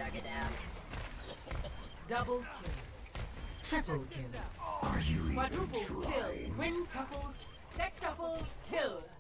Shut it down. Double kill. Triple kill. Are you even Quadruple kill. trying? Quintuple. Sextuple kill.